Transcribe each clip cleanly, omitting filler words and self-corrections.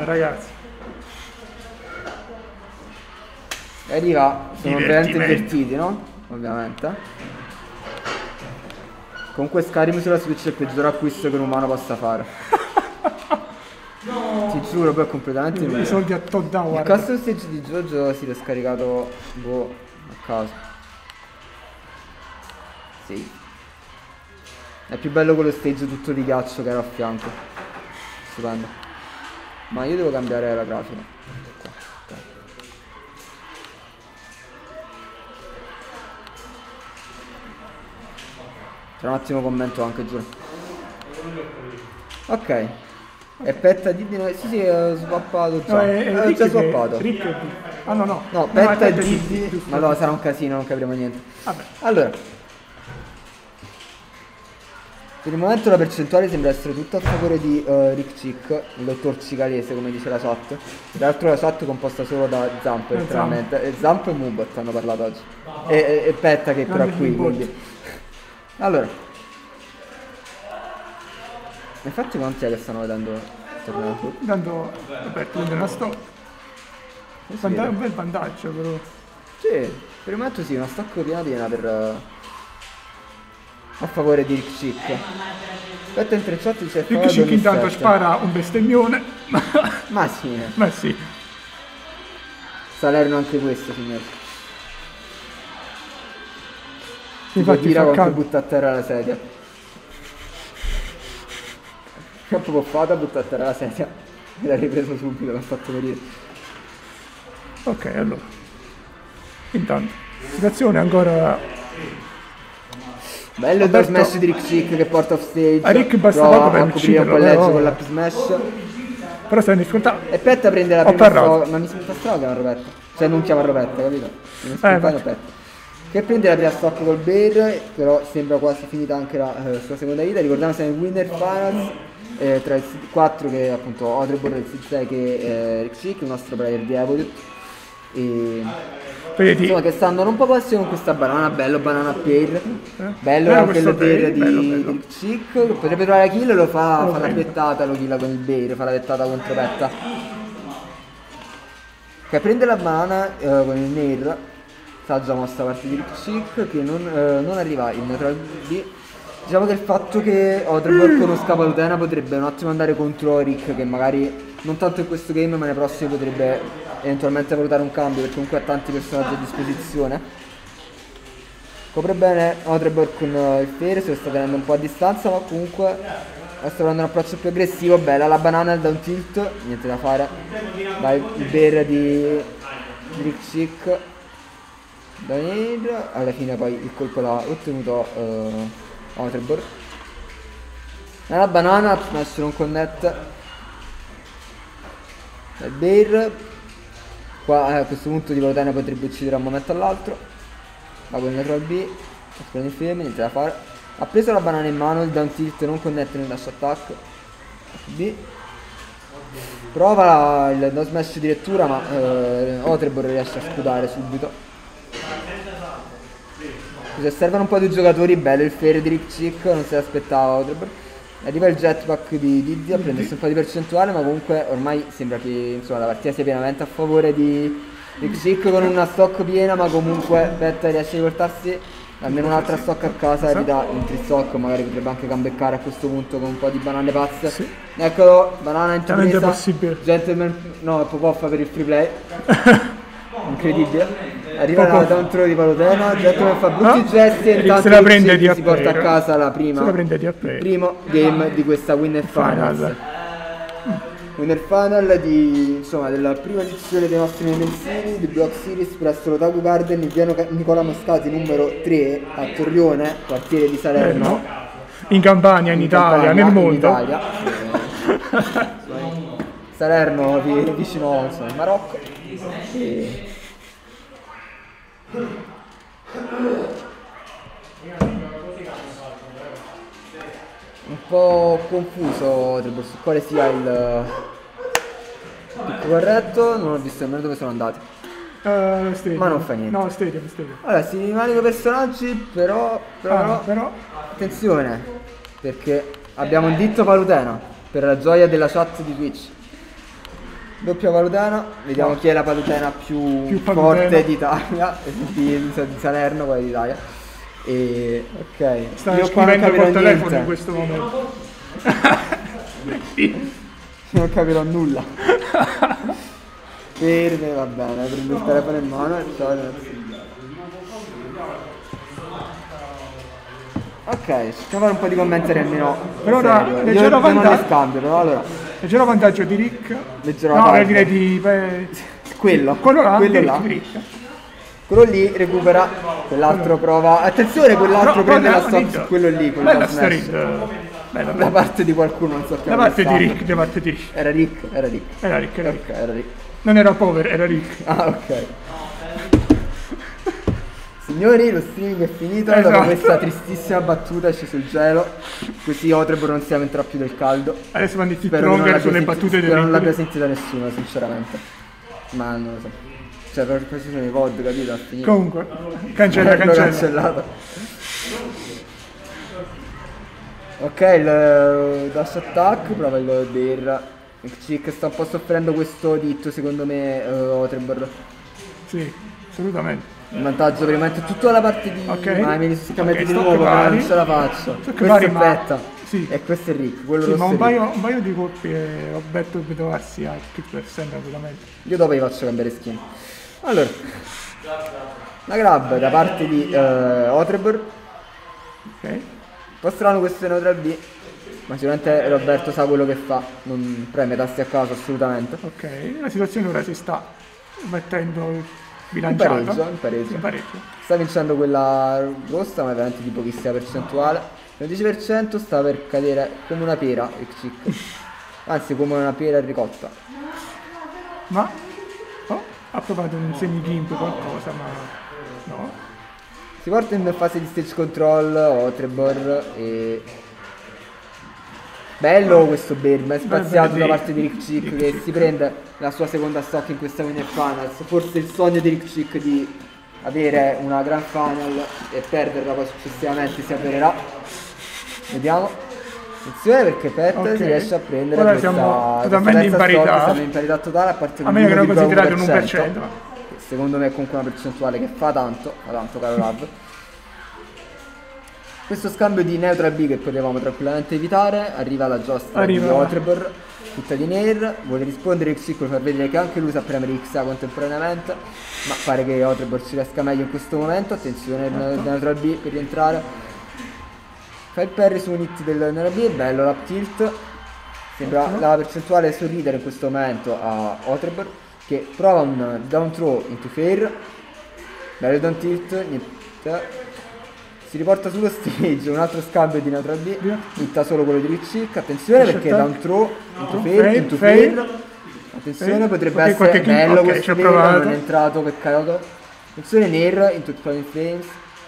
Vabbè ragazzi. E arriva, sono veramente invertiti, no? Ovviamente. Comunque Skyrim sulla Switch è il peggior acquisto che un umano possa fare. Ti giuro, poi è completamente I inutile. soldi a Todd Il Howard. custom stage di Jojo si è scaricato boh, a caso. Sì. È più bello quello stage tutto di ghiaccio che era a fianco. Stupendo. Ma io devo cambiare la grafica. Qua, ok. Tra un attimo commento anche, giuro. Ok. E Petta di noi. Sì, ho swappato già. Ho già swappato. Ah no no. No, Petta e Diddy. Ma no, sarà un casino, non capiremo niente. Vabbè. Allora, per il momento la percentuale sembra essere tutta a favore di Rick Chick, il dottor cicalese come dice la chat. Tra l'altro la chat è composta solo da Zamp, letteralmente. E Zamp e Mubot hanno parlato oggi. E Petta che però è qui, quindi. Allora. Infatti quanti è che stanno vedendo il torneo? Dando. Vabbè, prende una stock. Un bel vantaggio però. Sì, per il momento sì, una stacco piena per a favore di Rick Chick. Aspetta, in 3 chat c'è Rick Chick intanto spara un bestemmione. Ma sì. Ma sì. Salerno anche questo, signori. Infatti tira fa quando caldo. butta a terra la sedia. È proprio fatta, butta a terra la sedia. Me l'ha ripreso subito, l'ha fatto morire. Ok, allora. Intanto. Situazione ancora. Bello il down smash di Rick Chick che porta off stage. A Rick basta prova poco per a coprire un po' il ucciderlo, ledge però. con l'up smash. Però sta in difficoltà. E Petta prende la Ho prima parlato. stock. Ma mi fa strano chiamare Roberto. Cioè non chiama Roberto, capito? Non spontaneo Petta. Che prende la prima stock col Bear, però sembra quasi finita anche la sua seconda vita. Ricordiamo siamo in Winner Finals tra il Seed 4 che è appunto Odrebor e il Seed 6 che è Rick Chick, il nostro player di Evolut. E Vedi. insomma che stanno un po' passi con questa banana, bello banana pair. Bello anche questo il Bear pair, di bello, bello. Rick Chick. Potrebbe trovare la kill, lo fa Ok. la piettata, lo killa con il Bear, fa la dettata contro Petta. Che prende la banana con il Nair. Saggia mossa da parte di Rick Chick che non arriva in neutral B. Diciamo che il fatto che Odrebor conosca Palutena potrebbe un attimo andare contro Rick, che magari non tanto in questo game ma nei prossimi potrebbe eventualmente valutare un cambio, perché comunque ha tanti personaggi a disposizione. Copre bene Odrebor con il Fere, se lo sta tenendo un po' a distanza, ma comunque sta provando un approccio più aggressivo. Bella la banana al down tilt, niente da fare. Vai il Bear di Rick Chick. Daniel, alla fine poi il colpo l'ha ottenuto Otrebor. La banana, smash non connette. Il Bear. Qua a questo punto di Valutena potrebbe uccidere da un momento all'altro. Va con il neutral B. Prende il frame, niente da fare. Ha preso la banana in mano, il down tilt non connette nel dash attack. B. Prova il down smash di lettura, ma Otrebor riesce a scudare subito. Se servono un po' di giocatori, bello il Fere di Rick Chick, non se l'aspettava Otrebor. Arriva il jetpack di Diddy a prendersi un po' di percentuale, ma comunque ormai sembra che insomma, la partita sia pienamente a favore di Rick Chick con una stock piena, ma comunque Petta riesce a riportarsi almeno un'altra stock a casa, ridà in 3 stock, magari potrebbe anche comebackare a questo punto con un po' di banane pazze. Sì. Eccolo, banana in Chiaramente presa, possibile. Gentleman, no, Popoffa per il free play. Incredibile. Arriva la down throw di Palutena, Gentleman fa brutti gesti e intanto se la prende Rick di Chick si porta a player. casa la prima, Se la prende di il player. primo game di questa Winner Finals. Final. Winner Final di, insomma, della prima edizione dei nostri mensili di Block Series presso l'Otaku Garden in via Nicola Moscati numero 3 a Torrione, quartiere di Salerno. In Campania, in Italia, Campania, nel in mondo. Italia. Salerno vicino insomma, al Marocco. E... un po' confuso su quale sia il pick corretto, non ho visto nemmeno dove sono andati. Stadium. Ma non fa niente. No, Stadium. Allora, si rimangono personaggi, però attenzione, perché abbiamo un ditto Palutena per la gioia della chat di Twitch. Doppia Palutena, vediamo chi è la Palutena più forte d'Italia, di Salerno, quella d'Italia. E ok, Sta io qua non scrivendo capirò col telefono niente. in questo momento. Non capirò nulla. Ferme, va bene, prendo il telefono in mano e ciao ragazzi. Ok, cerchiamo di fare un po' di commentari almeno. Per ora, serio. leggero Io non vantaggio. ne scambio, però allora. Leggero vantaggio di Rick. Leggero No, vantaggio. direi di... Quello là, quello di là. Rick. Quello lì recupera, quell'altro prova. Attenzione, quell'altro prende la stop su quello lì, quello Bella da sta smash. Rick. Bella, Da bella. parte di qualcuno, non so che Da parte di Rick, da parte di Rick. Era Rick, era Rick. Era Rick, era Rick. Ok, era Rick. Non era Power, era Rick. Ah, ok. Signori, lo streaming è finito Esatto. dopo questa tristissima battuta sceso il gelo. Così Otrebor non si lamenta più del caldo. Adesso vanno i Spero non Longer l'abbia sulle senti- battute spero non l'abbia del sentita nessuno, sinceramente. Ma non lo so. Cioè, per questi sono i VOD, capito? Ha finito. Comunque, cancella, L'ho cancella. cancellato. Ok, il dash attack, prova il Bear. Il Chick sta un po' soffrendo questo ditto, secondo me, Otrebor. Sì, assolutamente. Il vantaggio per il momento è tutta la parte di Ok. mi si scambiati Ok, di stop nuovo, però vari. non ce la faccio. Stop Questo vari, è ma- Betta. sì. E questo è Rick, quello Sì, rosso ma è Rick. un paio di colpi e Roberto deve trovarsi a kick% tranquillamente. Io dopo gli faccio cambiare skin. Allora, la grab da parte di Otrebor. Ok? Un po' strano questo neutral B, ma sicuramente Roberto sa quello che fa, non preme tasti a caso assolutamente. Ok, la situazione ora si sta mettendo In bilanciata. pareggio, in pareggio. In pareggio. Sta vincendo quella rossa, ma è veramente di pochissima percentuale. Il 10% sta per cadere come una pera il Chick. Anzi, come una pera ricotta. Ma ha provato un semi-gimp qualcosa, ma no. Si porta in fase di stage control Otrebor e... Bello questo Bear, ma è spaziato da parte di Rick Chick che si prende la sua seconda stock in questa Winner Finals. Forse il sogno di Rick Chick di avere una Grand Final e perderla poi successivamente si avvererà. Vediamo. Attenzione perché Pet Ok. si riesce a prendere Ora questa, siamo questa totalmente terza in parità. stock, siamo in parità totale a parte A meno che non l'1,1%, considerate un 1%. che secondo me è comunque una percentuale che fa tanto caro Lav. Questo scambio di neutral B che potevamo tranquillamente evitare, arriva la giostra di Otrebor, tutta di Nair, vuole rispondere X per far vedere che anche lui sa premere X contemporaneamente, ma pare che Otrebor ci riesca meglio in questo momento. Attenzione il neutral B per rientrare. Fa il parry su un hit del neutral B, è bello l'up tilt, sembra la percentuale sorridere in questo momento a Otrebor che prova un down throw into fair, bello down tilt, niente. Si riporta sullo stage, un altro scambio di neutral B, hitta solo quello di Rick Chick, attenzione perché down throw into fair, attenzione potrebbe Ok, essere qualche kick, bello ok, questo ci ho fair, provato. non è entrato, peccato. Attenzione Nair into Flying Flames,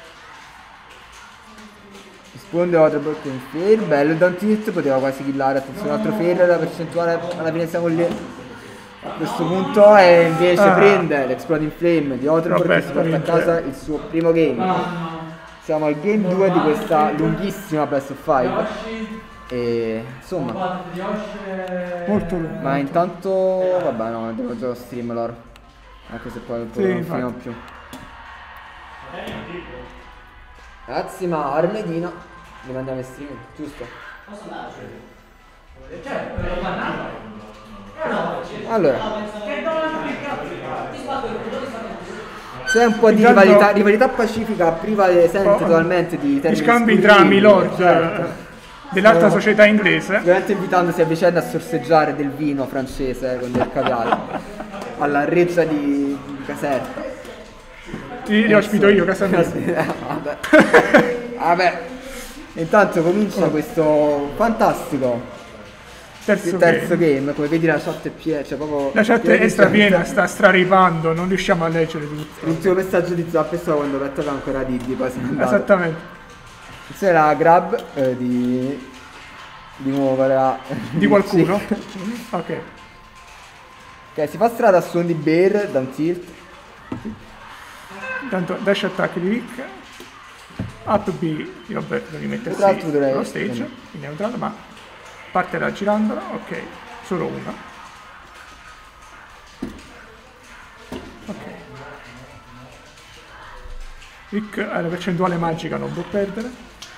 risponde Otrebor con il fair, bello il down tilt, poteva quasi killare, attenzione un altro fair, la percentuale alla fine siamo lì. A questo punto e invece prende l'Exploding Flame di Otrebor che si porta a casa il suo primo game. Siamo al game 2 di questa lunghissima best of 5 e insomma Molto lungo. ma intanto vabbè no, devo già lo stream loro anche se poi Sì, non infatti. finiamo più. Ragazzi, ma Armedino li mandiamo in streaming, giusto? Allora c'è un po' di Intanto- rivalità pacifica prevalente totalmente di Gli termini scambi tra esclusivi, Milord certo. dell'altra società inglese. Ovviamente invitandosi a vicenda a sorseggiare del vino francese con del caviale alla reggia di Caserta. Li ospito io, casa mia. Vabbè. Intanto comincia questo fantastico Terzo terzo game. game, come vedi la chat è piena, cioè proprio La chat è strapiena, sta straripando, non riusciamo a leggere tutto. l'ultimo messaggio di Zap è stato quando Petto ancora Diddy, poi se n'è andato. Esattamente. Questa è la grab di nuovo la Di qualcuno. Ok. Ok, si fa strada a suon di Bear, down tilt. Intanto dash attack di Rick. Up B di Roberto devi mettersi Tra l'altro dovrei- allo stage, in neutrale, ma partirà girandola, ok, solo una. Rick ha la percentuale magica, non può perdere.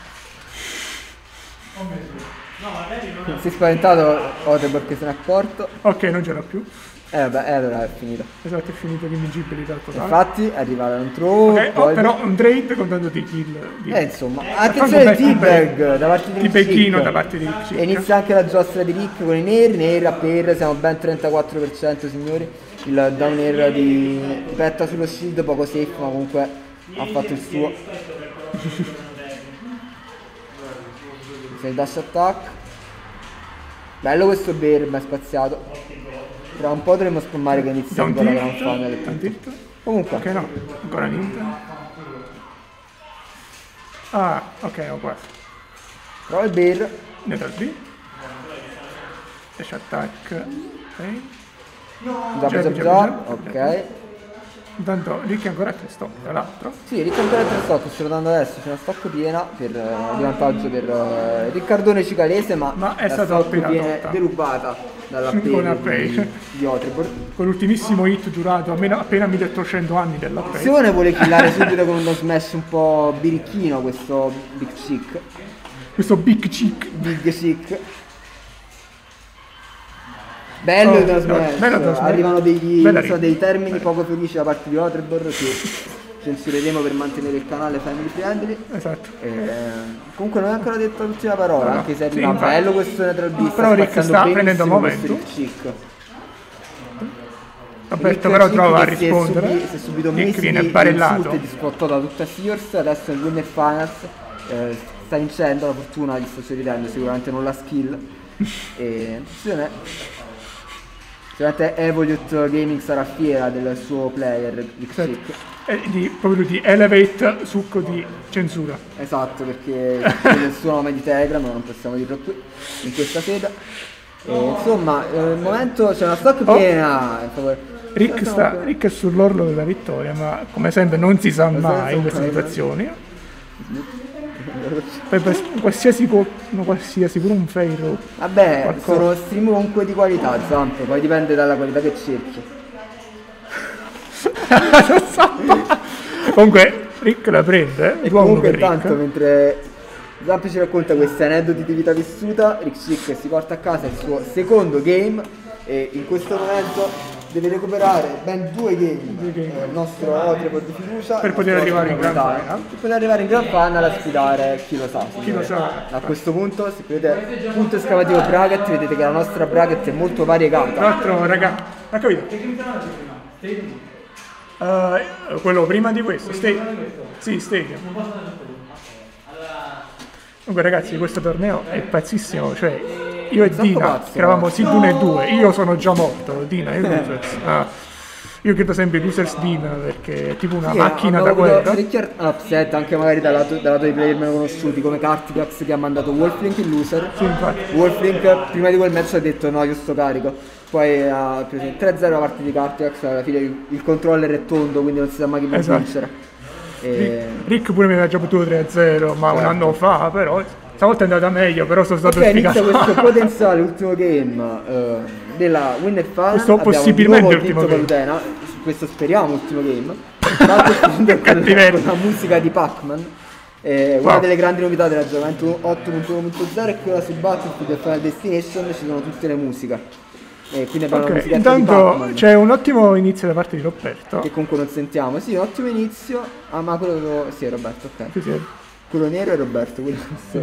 Non si è spaventato Ote perché se n'è accorto. Ok, non c'era più. Vabbè, allora è finito. Esatto, è finito l'invincibilità totale. Infatti arriva l'intro. Ok, però un trade con tanto di kill. Insomma, attenzione al T-Bag da parte di T-Bagino da parte di Rick. E inizia anche la giostra di Rick con i neri a per, siamo ben 34% signori. Il down air di Petta sullo shield, poco safe, ma comunque ha fatto il suo. Il dash attack. Bello questo bear, ben spaziato. Tra un po' dovremmo spammare che inizia un po' la gran final. Comunque. Ok, no, ancora niente. Ah, ok, ho quasi. Prova il bear. Neutral B. Dash attack. Ok. Già, ok. Intanto Rick è ancora a 3 stop, tra l'altro. Sì, Rick ancora a 3 stock, sto dando adesso, c'è una stock piena per, di vantaggio per Riccardone Cicalese, ma è la stata stock appena viene tolta. derubata dalla Con Pay di Otrebor. Con l'ultimissimo hit durato appena 1800 anni della Pay. Attenzione, vuole killare subito con uno smash un po' birichino questo Big Chick. Questo Big Chick. Big Chick. Bello da smash. Arrivano dei termini poco felici da parte di Otrebor che censureremo per mantenere il canale family friendly. Esatto. Comunque non è ancora detto l'ultima parola, anche se arriva bello questo neutral beast. Però Rick sta prendendo momento. Roberto però trova a rispondere. Si è subito messo viene barellato e dispottato da tutta Sears. Adesso il winner finals sta vincendo, la fortuna gli sta sorridendo, sicuramente non la skill. E sicuramente Evolute Gaming sarà fiera del suo player Rick. Proprio di Elevate succo di censura. Esatto, perché è il suo nome di Telegram, non possiamo dirlo qui in questa sede. Insomma, al momento c'è una stock piena in favore. Rick è sull'orlo della vittoria, ma come sempre non si sa mai in queste situazioni. Per qualsiasi pure un fail. Vabbè, sono stream comunque di qualità, Zamp, poi dipende dalla qualità che cerchi. Comunque Rick la prende, e comunque intanto mentre Zamp ci racconta questi aneddoti di vita vissuta, Rick Chick si porta a casa il suo secondo game e in questo momento deve recuperare ben 2 game il nostro Otrebor di fiducia per poter arrivare in Grand Final. Per poter arrivare in Grand Final a sfidare chi lo sa. Chi lo sa. A questo punto, se vedete punto esclamativo bracket, vedete che la nostra bracket è molto variegata. Tra l'altro, raga, ha capito? Quello prima di questo, sì, Stadium. Comunque ragazzi, questo torneo è pazzissimo, cioè io e Dina, che eravamo Sid 1 e 2, io sono già morto, Dina e Losers. Io credo sempre Losers Dina perché è tipo una macchina da guerra. Parecchi upset anche magari dal lato dei player meno conosciuti come Cartigax che ha mandato Wolflink in loser. Sì, infatti. Wolflink prima di quel match ha detto no, io sto carico. Poi ha preso 3-0 la parte di Cartigax, alla fine il controller è tondo, quindi non si sa mai chi può vincere. Rick pure mi aveva già potuto 3-0, ma un anno fa, però stavolta è andata meglio, però sono stato inizia questo potenziale ultimo game della Winner Final. Questo possibilmente ultimo game. Palutena, questo speriamo ultimo game. Tra l'altro con la musica di Pac-Man. Una delle grandi novità dell'aggiornamento 8.1.0 è che ora su Battlefield e Final Destination ci sono tutte le musiche. Quindi abbiamo una musichetta di Pac-Man. C'è un ottimo inizio da parte di Roberto. Che comunque non sentiamo. Sì, un ottimo inizio. Ah, ma quello sì, è Roberto, ok. Sì. Quello nero è Roberto, quello sì.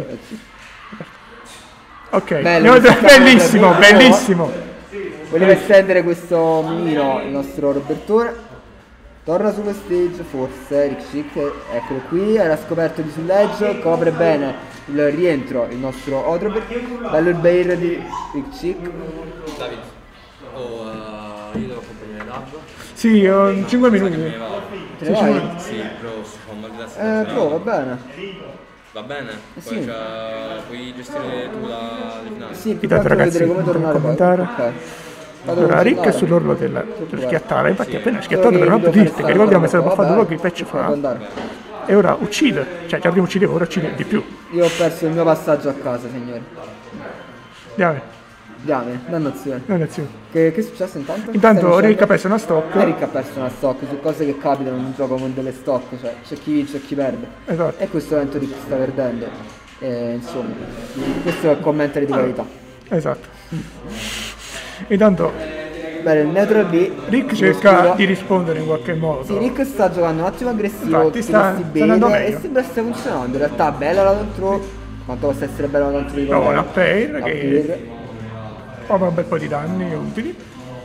Ok, bellissimo. Voleva estendere questo minino il nostro Robertone. Torna sullo stage, forse, Rick Chick, eccolo qui, era scoperto di sulleggio, copre bene il rientro il nostro Otrebor. Bello il bail di Rick Chick. David, io devo comprare l'hub. Sì, 5 minuti. Te ne vai? Sì, però pro, va bene. Va bene? Sì. Puoi gestire tu la finale? Sì, più che altro vedere come tornare poi. Ok. Allora, Rick è sull'orlo del schiattare, infatti appena schiattato per un altro dirti che ricordiamo è stato buffato poco il patch fa. E ora uccide, cioè già prima uccideva, ora uccide di più. Io ho perso il mio passaggio a casa, signori. Andiamo. Diamine, dannazione. Dannazione. Che è successo intanto? Intanto Rick ha perso una stock. Rick ha perso una stock su cose che capitano in un gioco con delle stock, cioè c'è chi vince e chi perde. Esatto. E in questo momento Rick sta perdendo. Insomma, questo è il commentary di qualità. Esatto. Intanto Bene, il neutral B. Rick cerca di rispondere in qualche modo. Sì, Rick sta giocando un attimo aggressivo, Infatti sta andando bene meglio. e sembra stia funzionando. In realtà bella la control, quanto possa essere bella la control di Prova una Pair. pair che prova un bel po' di danni utili.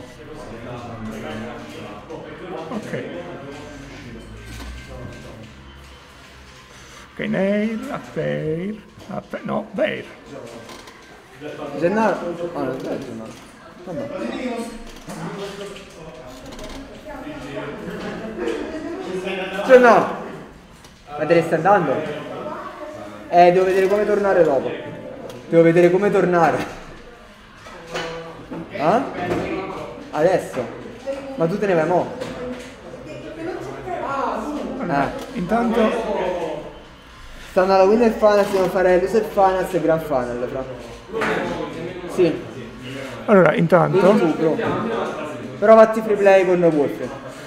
Ok. Ok, nail, a pair, no, pair. Gennaro. Ah, non è Gennaro. Vabbè. Gennaro! Ma te ne stai andando? Devo vedere come tornare dopo. Devo vedere come tornare. Ah? Adesso? Ma tu te ne vai mo'? Intanto Stanno alla Winner Finals, devono fare Loser Finals e Grand Final, fra. Sì. allora, Vedi intanto tu, bro. Però fatti free play con Wolf.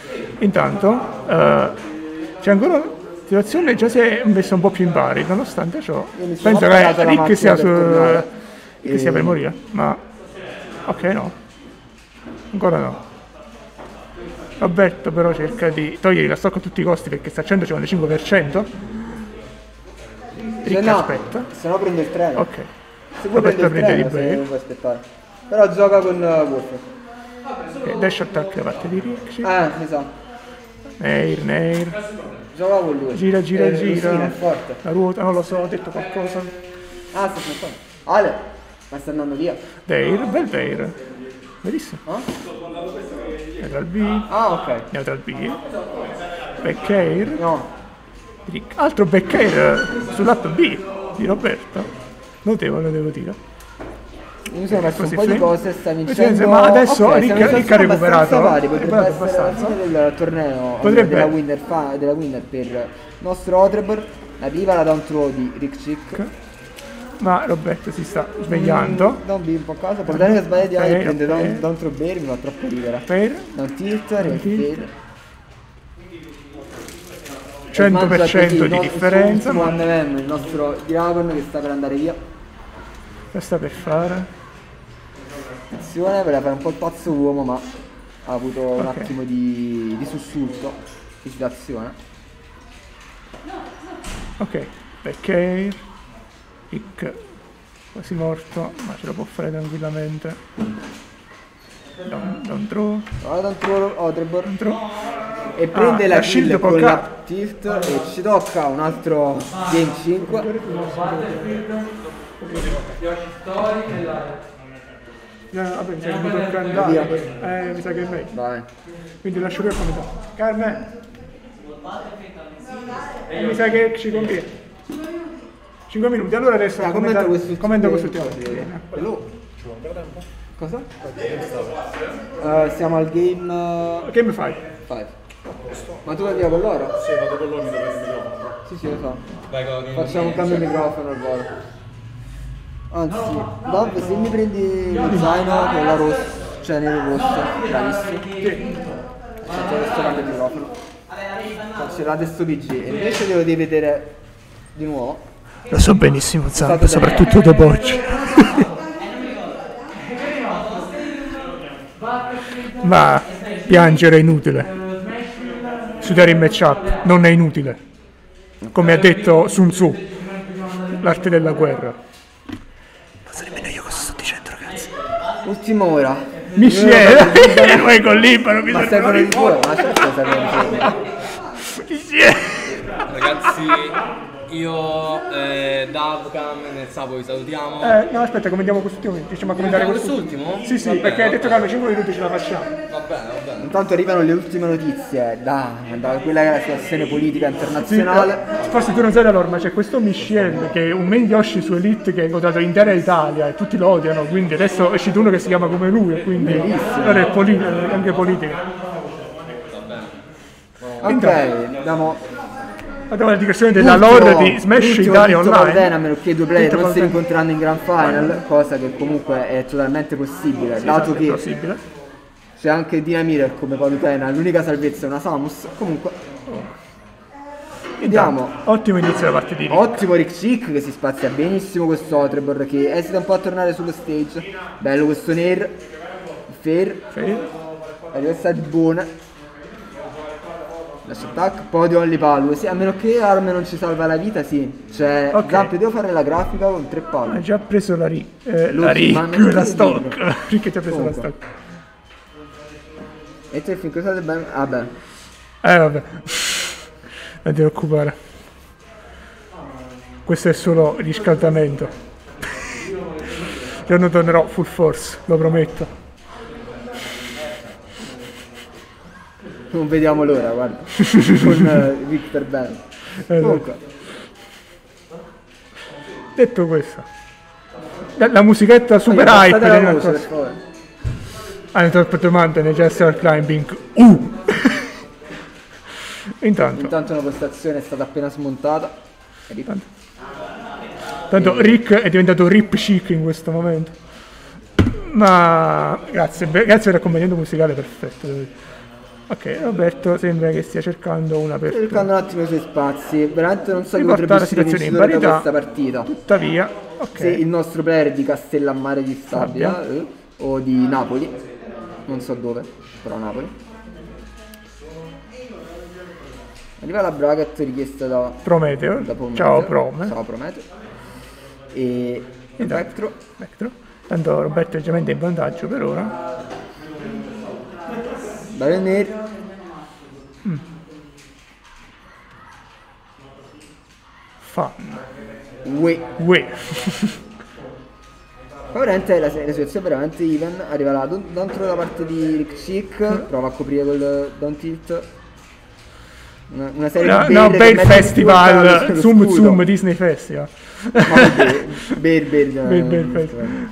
c'è ancora una situazione, già si è messa un po' più in pari, nonostante ciò Io mi sono penso apparato che la Rick macchina sia, per tornare. che sia per morire, ma ok, no, ancora no. Roberto però cerca di togliere la stock a tutti i costi perché sta al 155%. Rick no, aspetta. se no prende il treno. Ok, Se vuoi Roberto prende il prende di treno, se Bair. non vuoi aspettare. Però gioca con Wolf. Ok, dash attack da parte di Rick, sì. Esatto. Nair, Gioca con lui. gira, Sì, è forte. la ruota, non lo so, ho detto qualcosa. Ah, sta aspettando. Ale, ma sta andando via. Dair, bel Dair, bellissimo. Neutral B, Ah, ok. neutral B, Backair, No. Rick. Altro Backair sull'app B di Roberto, notevole devo dire. Mi sono messo un Così po' di sì. cose, sta Così, vincendo. ma adesso Ok, Rick stiamo vincendo ha recuperato, abbastanza pari, potrebbe recuperato essere la abbastanza. fine del torneo Potrebbe. della winner per il nostro Otrebor. Arriva la down throw di Rick Chick. Ma Roberto si sta svegliando. Down B un po' a casa, portare che sbaglia di Ale Ok, prende ok. down throw Bear, mi fa troppo ridere. Per Down tilt, real tilt. fade. 100% di differenza, ma il nostro Dragon che sta per andare via. che sta per fare? Attenzione, voleva fare un po' il pazzo uomo, ma ha avuto un Ok. attimo di sussulto, di situazione. Ok, Backair, Rick quasi morto, ma ce lo può fare tranquillamente. Down throw, Guarda un throw Otrebor down throw. e prende la la shield kill con poca- la tilt e ci tocca un altro game 5. Vabbè, mi sa che mi tocca andare. Mi sa che è meglio. Vai. Quindi lascio qui a come Carmen. Mi sa che ci conviene. 5 minuti, allora adesso Commenta commento quest'ultimo. Hello. Cosa? Siamo al game Che mi fai? 5. Ma tu vai via con loro? Sì, vado con loro, mi dovete il microfono. Sì, sì, lo so. Vai con Facciamo un cambio di microfono al volo. Anzi, Dove, se mi prendi lo zaino con la rossa, cioè nero rosso, bravissimo. Faccio questo cambio di microfono. Cancellate sto PG e invece devo vedere di nuovo. Lo so benissimo, Zamp, Stato soprattutto dopo oggi. Ma piangere è inutile. Studiare in matchup non è inutile. Come ha detto Sun Tzu, l'arte della guerra. Non so nemmeno io cosa sto dicendo, ragazzi. Ultima ora. Michele, noi con libero, mi Ma servono di fuori, ma certo servono di fuori. Michele. Ragazzi, io Davcam nel Sapo vi salutiamo. No, aspetta, commentiamo quest'ultimo. Diciamo a commentare Quest'ultimo? Sì, sì, Va bene, perché hai va detto che hanno 5 minuti ce la facciamo. Va bene, va bene. Intanto arrivano le ultime notizie da quella che è la situazione politica internazionale. Forse tu non sai la norma, c'è questo Michel che è un main Yoshi su Elite che ha incontrato l'intera Italia e tutti lo odiano, quindi adesso è uscito uno che si chiama come lui e quindi allora è anche politica. Ok, abbiamo Abbiamo la dichiarazione della lore di Smash Italia Online. A meno che i due player non si rincontreranno in Grand Final, cosa che comunque è totalmente possibile, dato che c'è anche Dynamite come Palutena, l'unica salvezza è una Samus. Comunque vediamo. Ottimo inizio da parte di Rick. Ottimo Rick Chick che si spazia benissimo questo Otrebor che esita un po' a tornare sullo stage. Bello questo Nair. Fair. La diversa di buona. Dash attack, poi di Only Palu. Sì, a meno che Arm non ci salva la vita, sì. Cioè, Zampi, devo fare la grafica con 3 palu. Ha già preso la Rick, la stock. Rick ti ha preso la stock. E te finché state bene. Vabbè. Vabbè. Non ti preoccupare. Questo è solo riscaldamento. Io non tornerò full force, lo prometto. Non vediamo l'ora, guarda. Con Rick per bene. Comunque. Detto questo. La musichetta super hype. La voce, per favore. Per domanda nel Gesture Climbing. Intanto una postazione è stata appena smontata. Tanto Rick è diventato Rip Chic in questo momento. Ma grazie per l'accompagnamento musicale perfetto. Ok, Roberto sembra che stia cercando una per cercando un attimo i suoi spazi. Veramente non so che potrebbe la situazione in parità questa partita. Tuttavia, se il nostro player è di Castellammare di Stabia o di Napoli, non so dove, però Napoli. Arriva la bracket richiesta da Prometeo. Ciao Prometeo. Ciao Prometeo. E Vectro. Tanto Roberto è leggermente in vantaggio per ora. Bello nero. Fun. Ue. Veramente la situazione è veramente even. Arriva là dentro da parte di Rick Chick. Prova a coprire col down tilt. Una serie di bel festival. Zoom Disney Festival. Festival.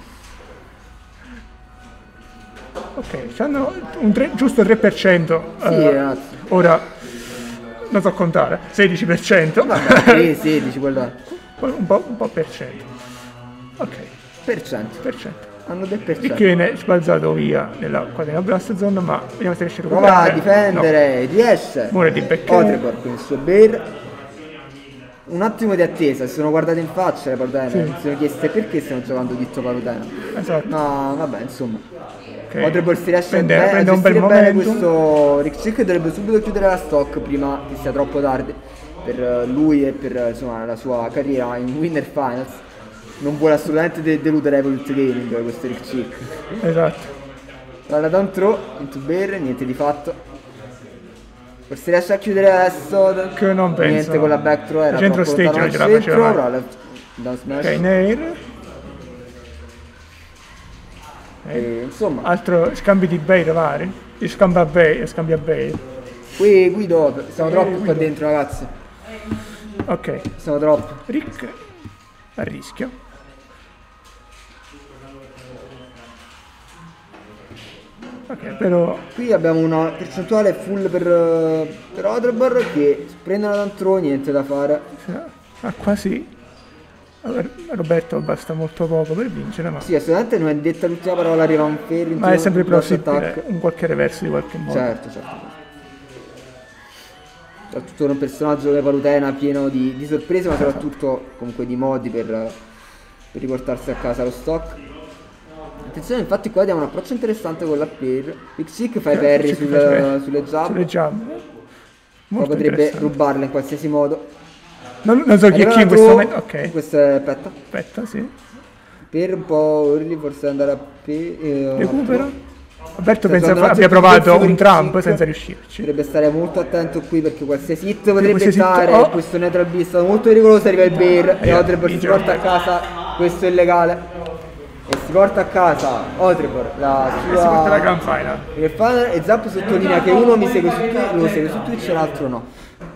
Ok, hanno giusto il 3%. Sì, ragazzi. Ora non so contare. 16%. Vabbè, 16 quello. Un po' per cento. Ok. Per cento. Hanno del per cento. Il viene sbalzato via nella blast zone, ma vediamo se riesce a recuperare. Prova a difendere, riesce. Muore di Becchetto. Otrebor con il suo bear. Un attimo di attesa, si sono guardate in faccia le Palutena, si sono chieste perché stiamo giocando ditto Palutena. Esatto. No, vabbè, insomma. Potrebbe si riesce a prendere un bel bene questo Rick Chick dovrebbe subito chiudere la stock prima che sia troppo tardi per lui e per insomma la sua carriera in Winner Finals. Non vuole assolutamente deludere Evolute Gaming questo Rick Chick. Esatto. Dalla down throw into bear, niente di fatto. Forse riesce a chiudere adesso. Che non penso. Niente con la back throw, era centro troppo stage lontano ce la faceva. Down smash. Ok, Nair. Insomma, altro scambi di Bale vari. Scambia Bale. Qui Guido, siamo troppo qua dentro, ragazzi. Ok. Siamo troppo. Rick a rischio. Ok, però qui abbiamo una percentuale full per Otrebor che prende una dentro, niente da fare. Quasi. Roberto basta molto poco per vincere, ma sì, assolutamente non è detta l'ultima parola, arriva un fair in ma è sempre plausibile un qualche reverso di qualche modo. Certo. Soprattutto un personaggio come Palutena pieno di sorprese, ma soprattutto comunque di modi per riportarsi a casa lo stock. Attenzione, infatti qua diamo un approccio interessante con la player. Pixik fa i parry sulle jab. Ma potrebbe rubarle in qualsiasi modo. Non so chi è chi in questo momento. Ok. Questo è Petta. Petta, sì. Per un po' early forse andare a recupero. Roberto pensa abbia provato un Trump senza riuscirci. Dovrebbe stare molto attento qui perché qualsiasi hit potrebbe dare. Questo neutral beast è stato molto pericoloso, arriva il bear e Otrebor si porta a casa. Questo è illegale. E si porta a casa Otrebor la sua. Si porta la Grand Final. E Zap sottolinea che uno mi segue su Twitch e l'altro no.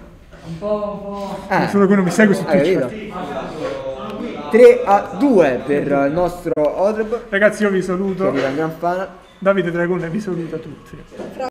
Solo che uno mi segue su Twitch. 3-2 per il nostro Otrebor. Ragazzi, io vi saluto. Che arriva in Grand Final. Davide Dragone vi saluta tutti.